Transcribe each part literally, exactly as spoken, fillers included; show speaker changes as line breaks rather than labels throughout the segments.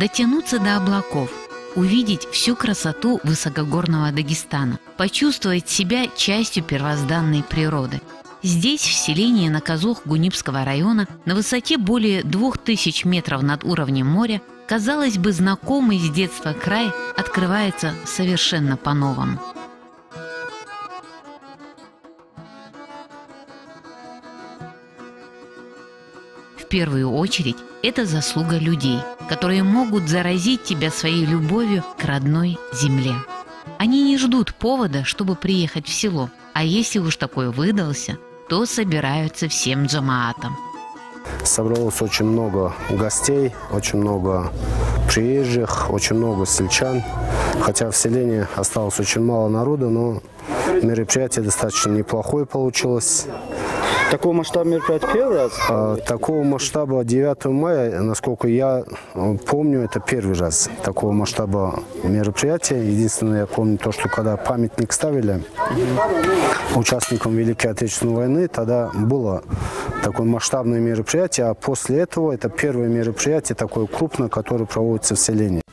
дотянуться до облаков, увидеть всю красоту высокогорного Дагестана, почувствовать себя частью первозданной природы. Здесь, в селении Наказух Гунипского района, на высоте более двух тысяч метров над уровнем моря, казалось бы, знакомый с детства край открывается совершенно по-новому. В первую очередь, это заслуга людей, которые могут заразить тебя своей любовью к родной земле. Они не ждут повода, чтобы приехать в село, а если уж такой выдался, то собираются всем джамаатом.
Собралось очень много гостей, очень много приезжих, очень много сельчан. Хотя в селении осталось очень мало народа, но мероприятие достаточно неплохое получилось.
Такого масштаба мероприятия первый раз?
А, такого масштаба девятого мая, насколько я помню, это первый раз такого масштаба мероприятия. Единственное, я помню то, что когда памятник ставили угу. участникам Великой Отечественной войны, тогда было такое масштабное мероприятие, а после этого это первое мероприятие такое крупное, которое проводится в селении.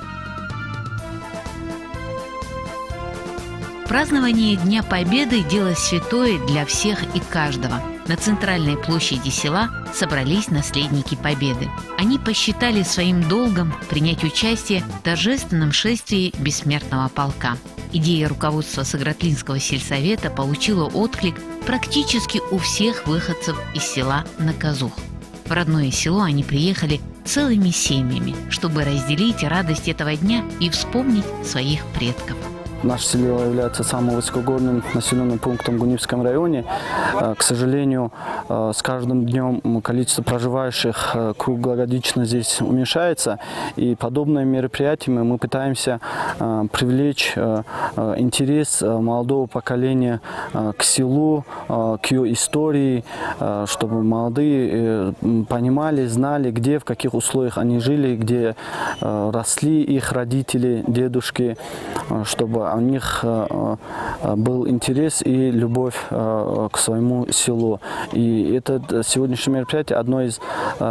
Празднование Дня Победы – дело святое для всех и каждого. На центральной площади села собрались наследники Победы. Они посчитали своим долгом принять участие в торжественном шествии бессмертного полка. Идея руководства Сагратлинского сельсовета получила отклик практически у всех выходцев из села Наказух. В родное село они приехали целыми семьями, чтобы разделить радость этого дня и вспомнить своих предков.
Наше село является самым высокогорным населенным пунктом в Гунипском районе. К сожалению, с каждым днем количество проживающих круглогодично здесь уменьшается. И подобными мероприятиями мы пытаемся привлечь интерес молодого поколения к селу, к ее истории, чтобы молодые понимали, знали, где, в каких условиях они жили, где росли их родители, дедушки, чтобы у них был интерес и любовь к своему селу. И это сегодняшнее мероприятие одно из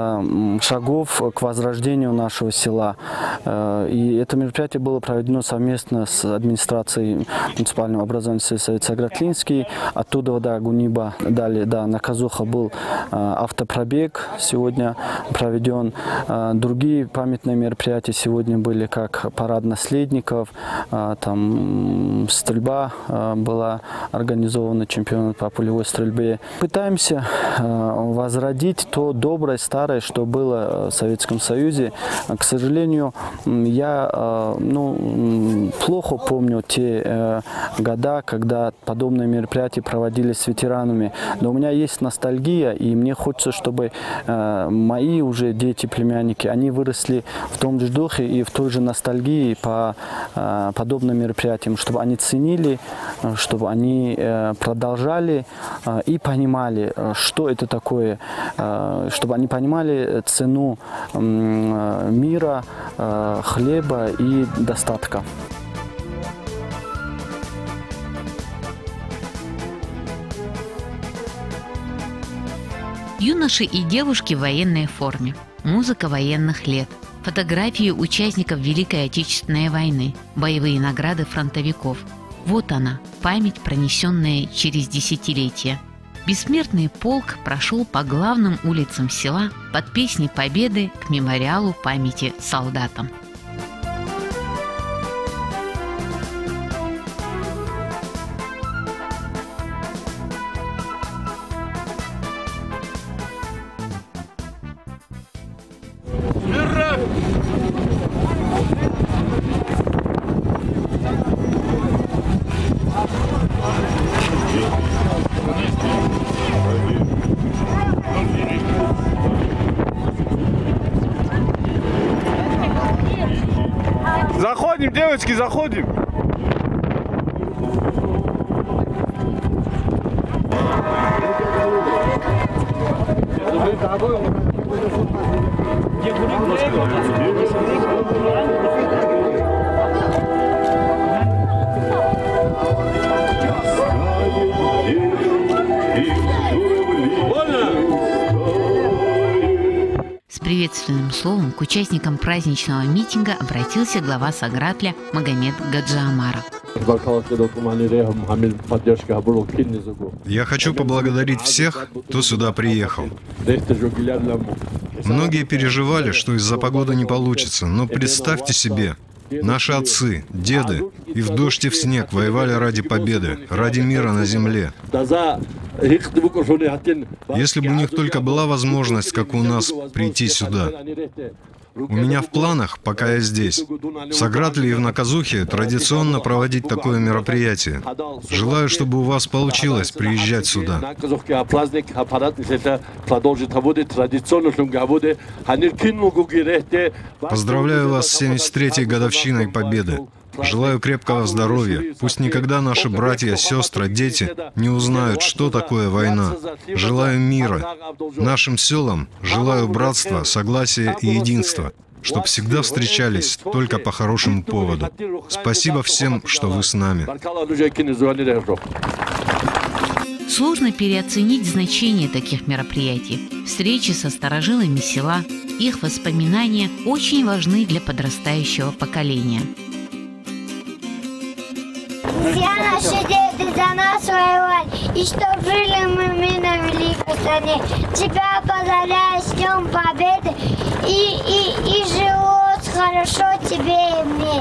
шагов к возрождению нашего села. И это мероприятие было проведено совместно с администрацией муниципального образования сельсовета Сагратлинский. Оттуда до Гуниба, далее до Наказуха был автопробег сегодня проведен. Другие памятные мероприятия сегодня были, как парад наследников, там стрельба была организована, чемпионат по пулевой стрельбе. Пытаемся возродить то доброе, старое, что было в Советском Союзе. К сожалению, я ну, плохо помню те года, когда подобные мероприятия проводились с ветеранами. Но у меня есть ностальгия, и мне хочется, чтобы мои уже дети, племянники, они выросли в том же духе и в той же ностальгии по подобным мероприятиям, чтобы они ценили, чтобы они продолжали и понимали, что это такое, чтобы они понимали цену мира, хлеба и достатка.
Юноши и девушки в военной форме, музыка военных лет, фотографии участников Великой Отечественной войны, боевые награды фронтовиков. Вот она, память, пронесенная через десятилетия. Бессмертный полк прошел по главным улицам села под песни Победы к мемориалу памяти солдатам.
Заходим, девочки, заходим.
С приветственным словом к участникам праздничного митинга обратился глава Сагратля Магомед Гаджиомаров.
Я хочу поблагодарить всех, кто сюда приехал. Многие переживали, что из-за погоды не получится, но представьте себе, наши отцы, деды и в дождь и в снег воевали ради победы, ради мира на земле. Если бы у них только была возможность, как у нас, прийти сюда. У меня в планах, пока я здесь, в Сагратле и в Наказухе традиционно проводить такое мероприятие. Желаю, чтобы у вас получилось приезжать сюда. Поздравляю вас с семьдесят третьей годовщиной Победы. Желаю крепкого здоровья. Пусть никогда наши братья, сестры, дети не узнают, что такое война. Желаю мира. Нашим селам желаю братства, согласия и единства, чтобы всегда встречались только по хорошему поводу. Спасибо всем, что вы с нами.
Сложно переоценить значение таких мероприятий. Встречи со старожилами села, их воспоминания очень важны для подрастающего поколения.
Все наши деды за нас воевали, и чтоб жили мы, мы на великой стране. Тебя поздравляю с Днем Победы, и, и, и жилось хорошо тебе и мне.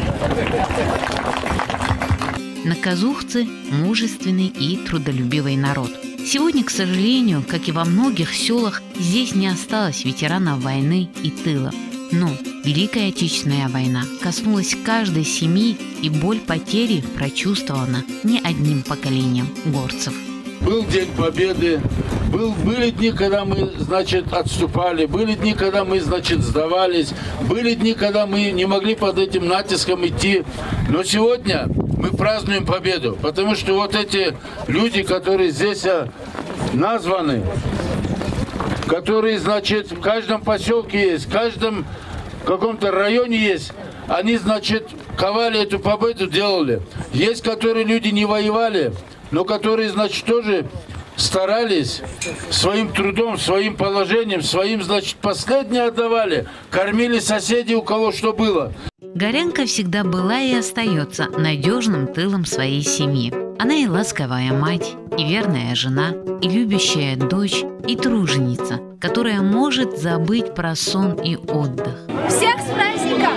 Наказухцы – мужественный и трудолюбивый народ. Сегодня, к сожалению, как и во многих селах, здесь не осталось ветеранов войны и тыла. Но Великая Отечественная война коснулась каждой семьи, и боль потери прочувствована не одним поколением горцев.
Был День Победы, был, были дни, когда мы, значит, отступали, были дни, когда мы, значит, сдавались, были дни, когда мы не могли под этим натиском идти. Но сегодня мы празднуем победу, потому что вот эти люди, которые здесь названы, которые, значит, в каждом поселке есть, в каждом каком-то районе есть, они, значит, ковали эту победу, делали. Есть, которые люди не воевали, но которые, значит, тоже старались своим трудом, своим положением, своим, значит, последнее отдавали, кормили соседей, у кого что было.
Горянка всегда была и остается надежным тылом своей семьи. Она и ласковая мать, и верная жена, и любящая дочь, и труженица, которая может забыть про сон и отдых.
Всех с праздником!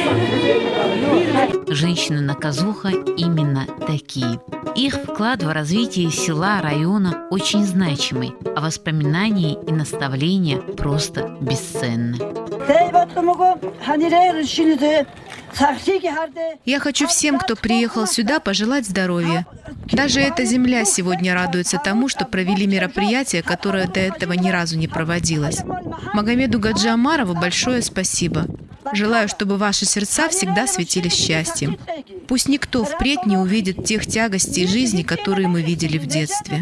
Женщины Наказуха именно такие. Их вклад в развитие села, района очень значимый, а воспоминания и наставления просто бесценны.
Я хочу всем, кто приехал сюда, пожелать здоровья. Даже эта земля сегодня радуется тому, что провели мероприятие, которое до этого ни разу не проводилось. Магомеду Гаджиомарову большое спасибо. Желаю, чтобы ваши сердца всегда светились счастьем. Пусть никто впредь не увидит тех тягостей жизни, которые мы видели в детстве.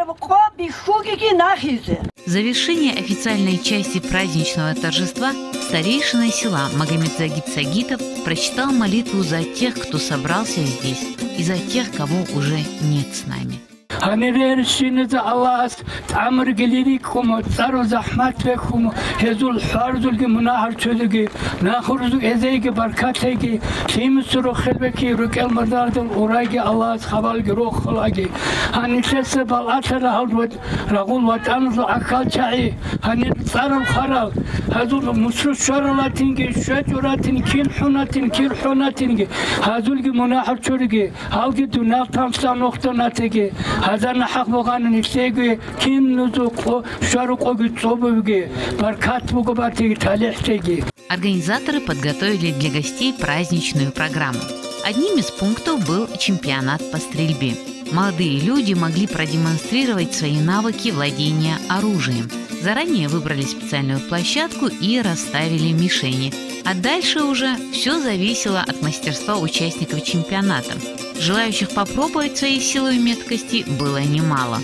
В завершение официальной части праздничного торжества старейшина села Магомед Загит Сагитов прочитал молитву за тех, кто собрался здесь, и за тех, кого уже нет с нами.
هنرشينز الله تعمر قليلكم تصاروا زحمات بكم هزول حارزول مناهر تلقي ناخرزو إزاي بركاتي شيم سرو خلبكي ركال مدارد وراجي الله خبال جروخ خلاقي هنشس بالعشرة هالود رغول وتأمز عكال شعي هنتصاروا خرال هزول مشروع شرلاتينجي شجراتين كين حناتين كين حناتين هزول مناهر تلقي هالجي دونال تامسان نقطة ناتيجي هذا حق بقانون يستيقي كين نزوق شارقوغي صوبوغي بركات بقباتي талихтеги.
Организаторы подготовили для гостей праздничную программу. Одним из пунктов был чемпионат по стрельбе. Молодые люди могли продемонстрировать свои навыки владения оружием. Заранее выбрали специальную площадку и расставили мишени. А дальше уже все зависело от мастерства участников чемпионата. Желающих попробовать свои силы и меткости было немало.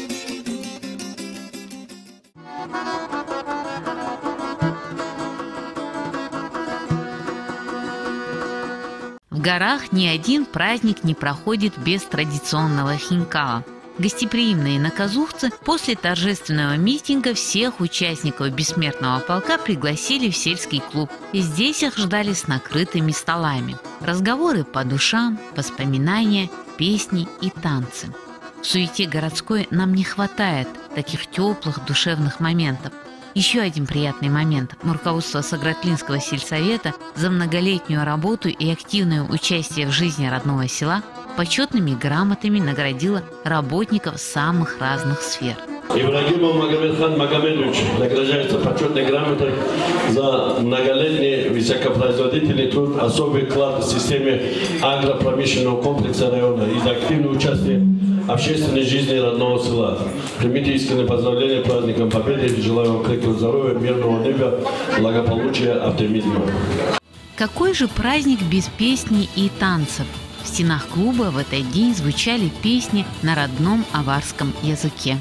В горах ни один праздник не проходит без традиционного хинкала. Гостеприимные наказухцы после торжественного митинга всех участников бессмертного полка пригласили в сельский клуб. И здесь их ждали с накрытыми столами. Разговоры по душам, воспоминания, песни и танцы. В суете городской нам не хватает таких теплых душевных моментов. Еще один приятный момент. Руководство Сагратлинского сельсовета за многолетнюю работу и активное участие в жизни родного села почетными грамотами наградило работников самых разных сфер.
Ибрагимов Магомедхан Магомедович награждается почетной грамотой за многолетний высокопроизводительный труд, особый вклад в системе агропромышленного комплекса района и за активное участие в общественной жизни родного села. Примите искренние поздравления праздником Победы и желаю вам крепкого здоровья, мирного неба, благополучия, оптимизма.
Какой же праздник без песни и танцев? В стенах клуба в этот день звучали песни на родном аварском языке.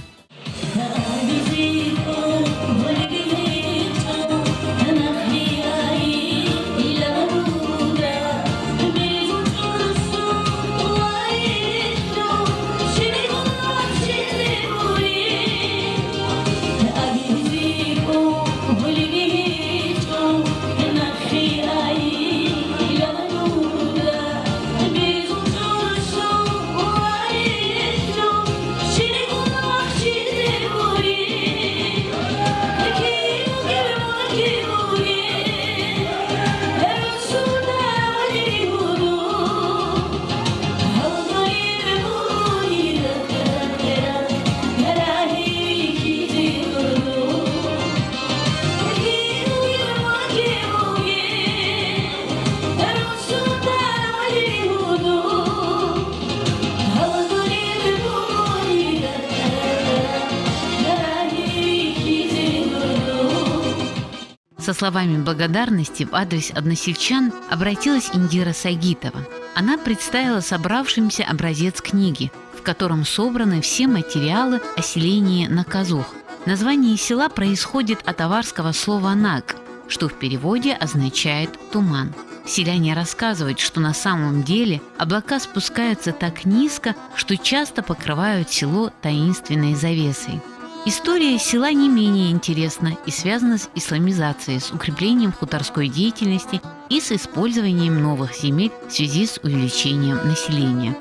Со словами благодарности в адрес односельчан обратилась Индира Сагитова. Она представила собравшимся образец книги, в котором собраны все материалы о селении Наказух. Название села происходит от аварского слова «наг», что в переводе означает «туман». Селяне рассказывают, что на самом деле облака спускаются так низко, что часто покрывают село таинственной завесой. История села не менее интересна и связана с исламизацией, с укреплением хуторской деятельности и с использованием новых земель в связи с увеличением населения.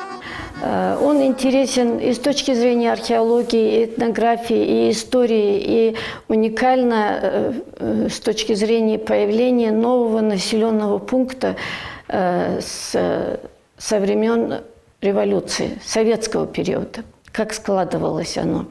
Он интересен и с точки зрения археологии, и этнографии, и истории, и уникально с точки зрения появления нового населенного пункта с, со времен революции, советского периода, как складывалось оно.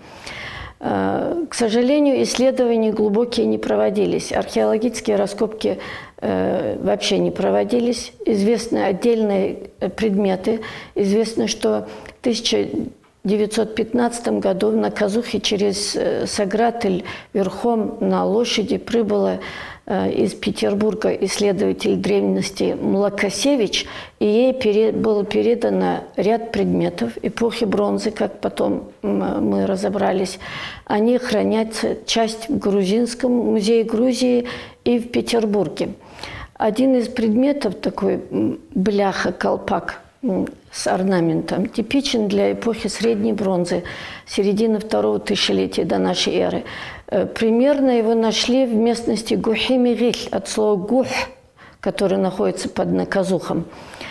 К сожалению, исследования глубокие не проводились, археологические раскопки э, вообще не проводились. Известны отдельные предметы. Известно, что в тысяча девятьсот пятнадцатом году в Наказухе через Сагратль верхом на лошади прибыла э, из Петербурга исследователь древности Млакосевич, и ей перед, было передано ряд предметов эпохи бронзы, как потом мы разобрались. Они хранятся, часть в Грузинском музее Грузии и в Петербурге. Один из предметов, такой бляха-колпак с орнаментом, типичен для эпохи средней бронзы, середины второго тысячелетия до нашей эры. Примерно его нашли в местности Гухи-Мигиль, от слова «гух», который находится под Наказухом.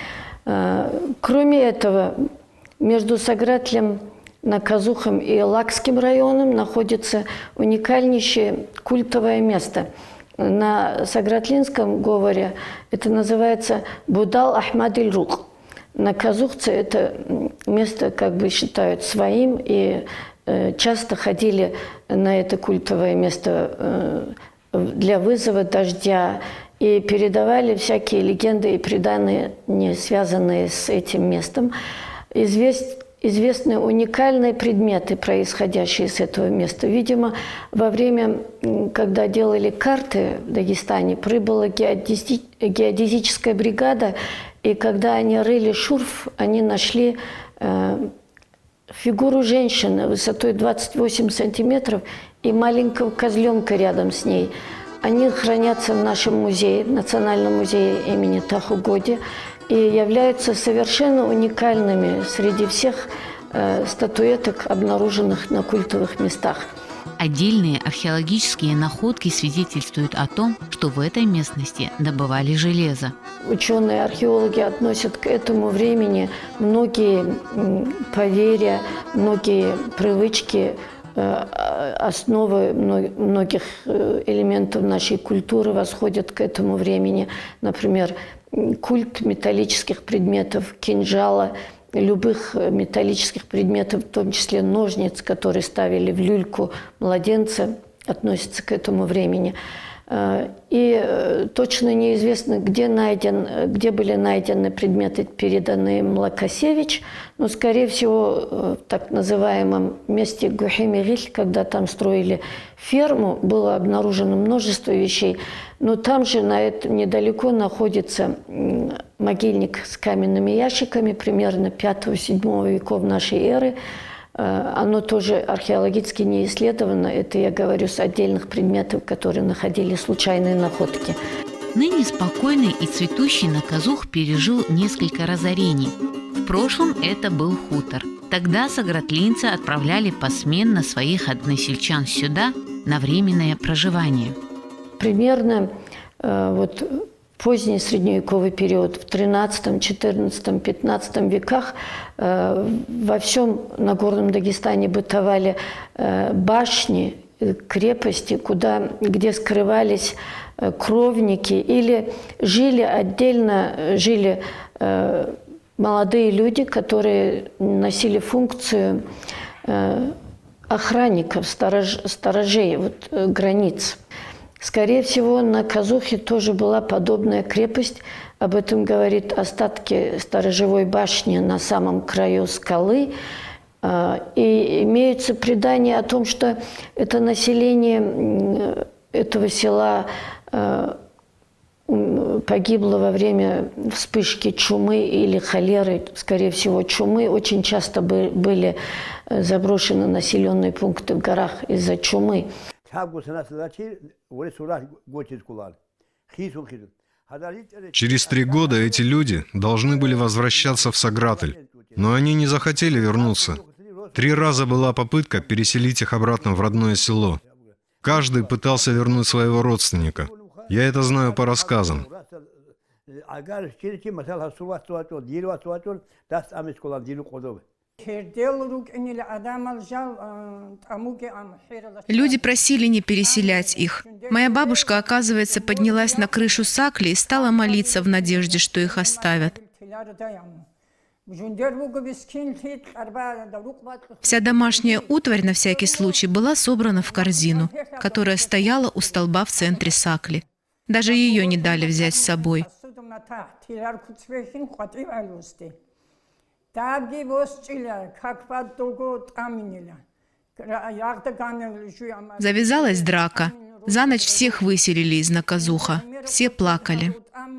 Кроме этого, между Сагратлем, Наказухом и Лакским районом находится уникальнейшее культовое место. На сагратлинском говоре это называется Будал Ахмад-иль-Рух. Наказухцы это место как бы считают своим, и э, часто ходили на это культовое место э, для вызова дождя и передавали всякие легенды и предания, не связанные с этим местом. Извест, известны уникальные предметы, происходящие с этого места. Видимо, во время, когда делали карты в Дагестане, прибыла геодези, геодезическая бригада, и когда они рыли шурф, они нашли э, фигуру женщины высотой двадцать восемь сантиметров и маленького козленка рядом с ней. Они хранятся в нашем музее, в Национальном музее имени Тахугоди, и являются совершенно уникальными среди всех э, статуэток, обнаруженных на культовых местах.
Отдельные археологические находки свидетельствуют о том, что в этой местности добывали железо.
Ученые, археологи относят к этому времени многие поверья, многие привычки, основы многих элементов нашей культуры восходят к этому времени. Например, культ металлических предметов, кинжала, любых металлических предметов, в том числе ножниц, которые ставили в люльку младенца, относится к этому времени. И точно неизвестно, где, найден, где были найдены предметы, переданные Млакасевич, но, скорее всего, в так называемом месте Гухимириль, когда там строили ферму, было обнаружено множество вещей, но там же на это, недалеко находится могильник с каменными ящиками, примерно пятого-седьмого веков нашей эры. Оно тоже археологически не исследовано. Это я говорю с отдельных предметов, которые находили случайные находки.
Ныне спокойный и цветущий Наказух пережил несколько разорений. В прошлом это был хутор. Тогда сагратлинцы отправляли посменно своих односельчан сюда на временное проживание.
Примерно э, вот поздний средневековый период, в тринадцатом, четырнадцатом, пятнадцатом веках э, во всем Нагорном Дагестане бытовали э, башни, крепости, куда, где скрывались э, кровники или жили отдельно, жили э, молодые люди, которые носили функцию э, охранников, сторож, сторожей вот, э, границ. Скорее всего, на Казухе тоже была подобная крепость. Об этом говорит остатки сторожевой башни на самом краю скалы. И имеются предания о том, что это население этого села погибло во время вспышки чумы или холеры, скорее всего, чумы. Очень часто были заброшены населенные пункты в горах из-за чумы.
Через три года эти люди должны были возвращаться в Сагратель, но они не захотели вернуться. Три раза была попытка переселить их обратно в родное село. Каждый пытался вернуть своего родственника. Я это знаю по рассказам.
Люди просили не переселять их. Моя бабушка, оказывается, поднялась на крышу сакли и стала молиться в надежде, что их оставят. Вся домашняя утварь на всякий случай была собрана в корзину, которая стояла у столба в центре сакли. Даже ее не дали взять с собой. Завязалась драка. За ночь всех выселили из Наказуха. Все плакали.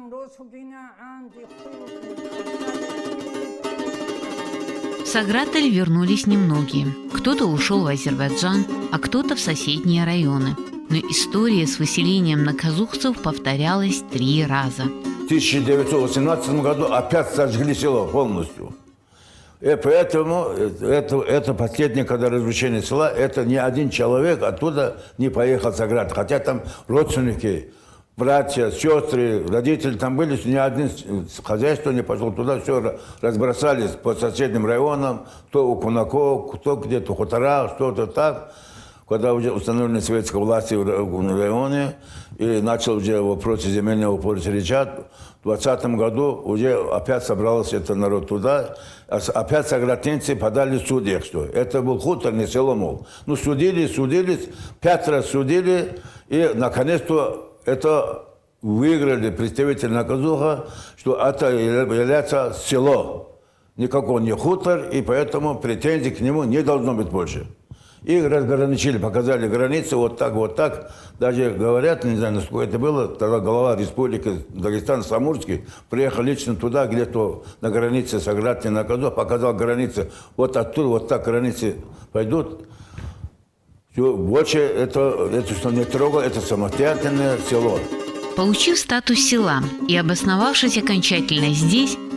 В Сагратель вернулись немногие. Кто-то ушел в Азербайджан, а кто-то в соседние районы. Но история с выселением наказухцев повторялась три раза.
В тысяча девятьсот восемнадцатом году опять сожгли село полностью. И поэтому это, это последнее, когда разрушение села, это ни один человек оттуда не поехал в Саград. Хотя там родственники, братья, сестры, родители там были, ни один хозяйство не пошел туда, все разбросались по соседним районам, кто у Кунаков, кто где-то в хуторах, что-то так. Когда уже установлены советские власти в районе, и начал уже вопросы земельного поля решать, в двадцатом году уже опять собрался этот народ туда, опять сагратинцы подали в суд, что это был хутор, не село, мол. Ну, судили, судились, пять раз судили, и наконец-то это выиграли представители Наказуха, что это является село. Никакого не хутор, и поэтому претензий к нему не должно быть больше. И разграничили, показали границы, вот так, вот так. Даже говорят, не знаю, насколько это было, тогда глава республики Дагестан Самурский приехал лично туда, где-то на границе с Саграт и Наказух, показал границы. Вот оттуда, вот так границы пойдут. Все, больше это, это, что не трогало, это самостоятельное село.
Получив статус села и обосновавшись окончательно здесь,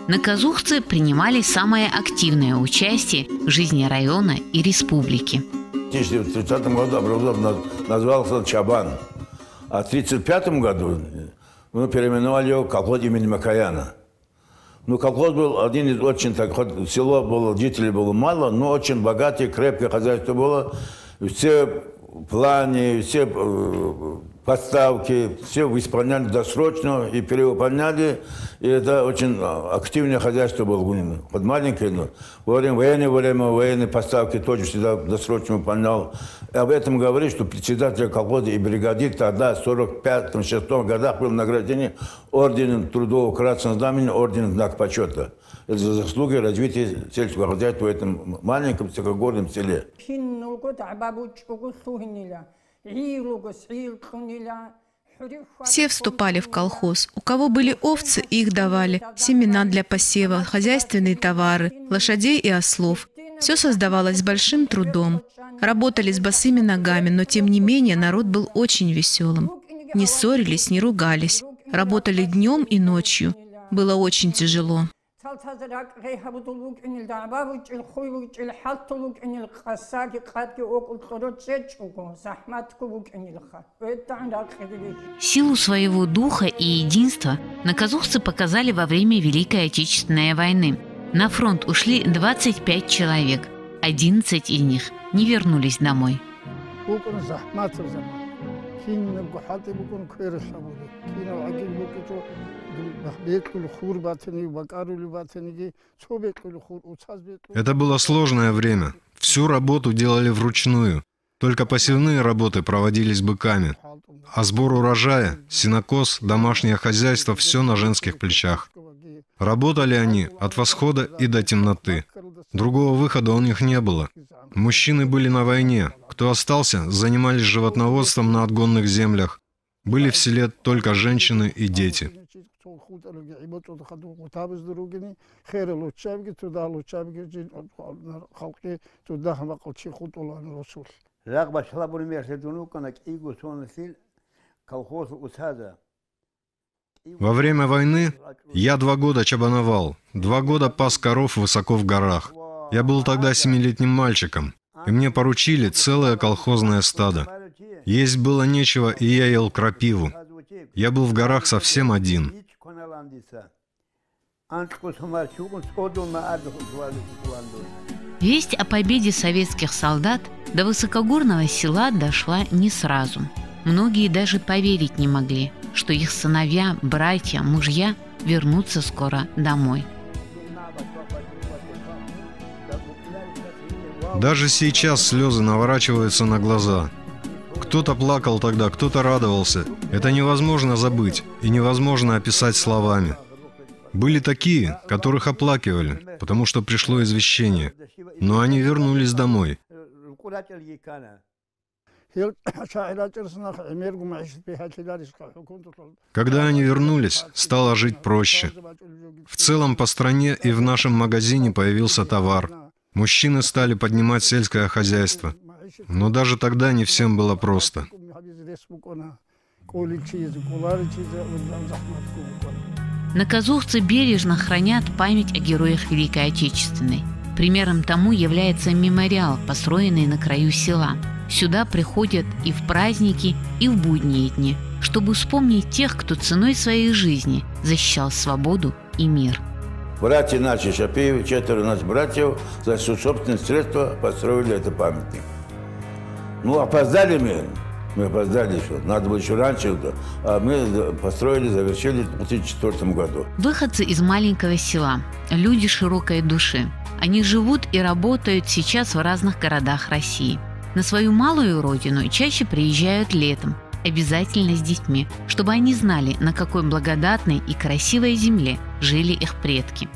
Наказухцы принимали самое активное участие в жизни района и республики.
В тысяча девятьсот тридцатом году образован назвался Чабан, а в тысяча девятьсот тридцать пятом году мы переименовали его в колхоз имени Макаяна. Ну, колхоз был один из очень, так, хоть село было, жителей было мало, но очень богатое, крепкое хозяйство было. Все планы, все поставки, все исполняли досрочно и перевыполняли. И это очень активное хозяйство было. Хоть маленькое, но во время военное время военные поставки тоже всегда досрочно выполнял. И об этом говорит, что председатель колхоза и бригадир тогда в сорок пятом — шестом годах был награжден орденом Трудового Красного Знамени, орденом Знак почета. Это за заслуги развития сельского хозяйства в этом маленьком высокогорном селе.
Все вступали в колхоз. У кого были овцы, их давали, семена для посева, хозяйственные товары, лошадей и ослов. Все создавалось с большим трудом. Работали с босыми ногами, но тем не менее народ был очень веселым. Не ссорились, не ругались. Работали днем и ночью. Было очень тяжело.
Силу своего духа и единства наказухцы показали во время Великой Отечественной войны. На фронт ушли двадцать пять человек. одиннадцать из них не вернулись домой.
Это было сложное время. Всю работу делали вручную. Только посевные работы проводились быками. А сбор урожая, сенокос, домашнее хозяйство – все на женских плечах. Работали они от восхода и до темноты. Другого выхода у них не было. Мужчины были на войне. Кто остался, занимались животноводством на отгонных землях. Были в селе только женщины и дети. Во время войны я два года чабановал, два года пас коров высоко в горах. Я был тогда семилетним мальчиком, и мне поручили целое колхозное стадо. Есть было нечего, и я ел крапиву. Я был в горах совсем один.
Весть о победе советских солдат до высокогорного села дошла не сразу. Многие даже поверить не могли, что их сыновья, братья, мужья вернутся скоро домой.
Даже сейчас слезы наворачиваются на глаза. Кто-то плакал тогда, кто-то радовался. Это невозможно забыть и невозможно описать словами. Были такие, которых оплакивали, потому что пришло извещение. Но они вернулись домой. Когда они вернулись, стало жить проще. В целом по стране и в нашем магазине появился товар. Мужчины стали поднимать сельское хозяйство. Но даже тогда не всем было просто.
Наказухцы бережно хранят память о героях Великой Отечественной. Примером тому является мемориал, построенный на краю села. Сюда приходят и в праздники, и в будние дни, чтобы вспомнить тех, кто ценой своей жизни защищал свободу и мир.
Братья наши Шапеевы, четверо наших братьев, за собственные средства построили этот памятник. Ну, опоздали мы, мы опоздали еще, надо было еще раньше, а мы построили, завершили в две тысячи четвёртом году.
Выходцы из маленького села, люди широкой души. Они живут и работают сейчас в разных городах России. На свою малую родину чаще приезжают летом, обязательно с детьми, чтобы они знали, на какой благодатной и красивой земле жили их предки.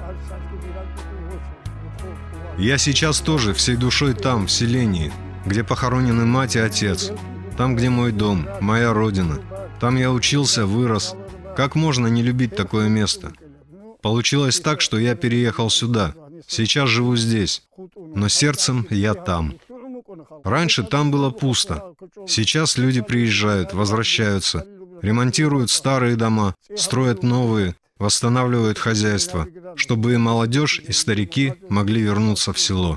Я сейчас тоже всей душой там, в селении, где похоронены мать и отец. Там, где мой дом, моя родина. Там я учился, вырос. Как можно не любить такое место? Получилось так, что я переехал сюда. Сейчас живу здесь. Но сердцем я там. Раньше там было пусто. Сейчас люди приезжают, возвращаются, ремонтируют старые дома, строят новые, восстанавливают хозяйство, чтобы и молодежь, и старики могли вернуться в село.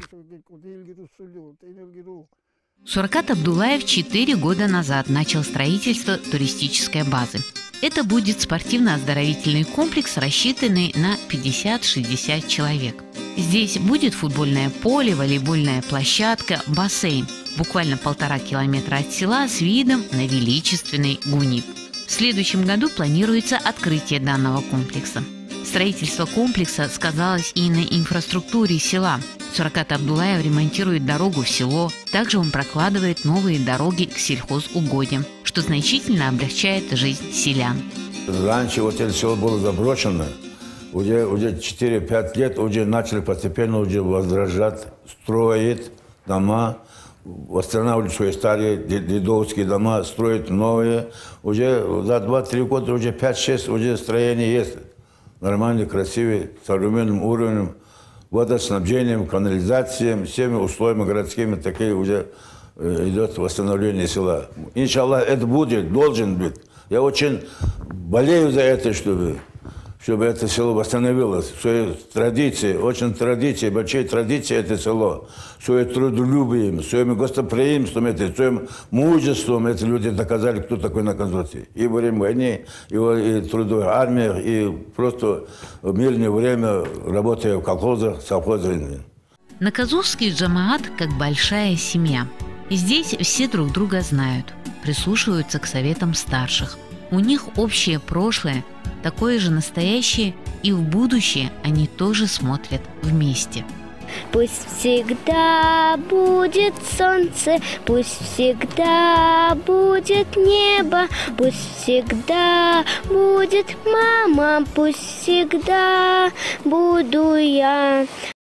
Суракат Абдуллаев четыре года назад начал строительство туристической базы. Это будет спортивно-оздоровительный комплекс, рассчитанный на пятьдесят-шестьдесят человек. Здесь будет футбольное поле, волейбольная площадка, бассейн. Буквально полтора километра от села с видом на величественный Гуниб. В следующем году планируется открытие данного комплекса. Строительство комплекса сказалось и на инфраструктуре села. Суракат Абдуллаев ремонтирует дорогу в село. Также он прокладывает новые дороги к сельхозугодьям, что значительно облегчает жизнь селян.
Раньше вот это село было заброшено. Уже, уже четыре-пять лет уже начали постепенно уже возрождать, строить дома, восстанавливать свои старые дедовские дома, строить новые. Уже за два-три года уже пять-шесть уже строений есть. Нормальные, красивые, с современным уровнем, водоснабжением, канализацией, всеми условиями городскими, такие уже идет восстановление села. Иншаллах, это будет, должен быть. Я очень болею за это, чтобы, чтобы это село восстановилось. Свои традиции, очень традиции, большие традиции это село. Своим трудолюбием, своим гостеприимством, это, своим мужеством эти люди доказали, кто такой на Конституции. И во время войны, и, и трудовой армии, и просто в мирное время работая в колхозах, совхозах.
Наказовский джамаат как большая семья. И здесь все друг друга знают, прислушиваются к советам старших. У них общее прошлое, такое же настоящее, и в будущее они тоже смотрят вместе.
Пусть всегда будет солнце, пусть всегда будет небо, пусть всегда будет мама, пусть всегда буду я.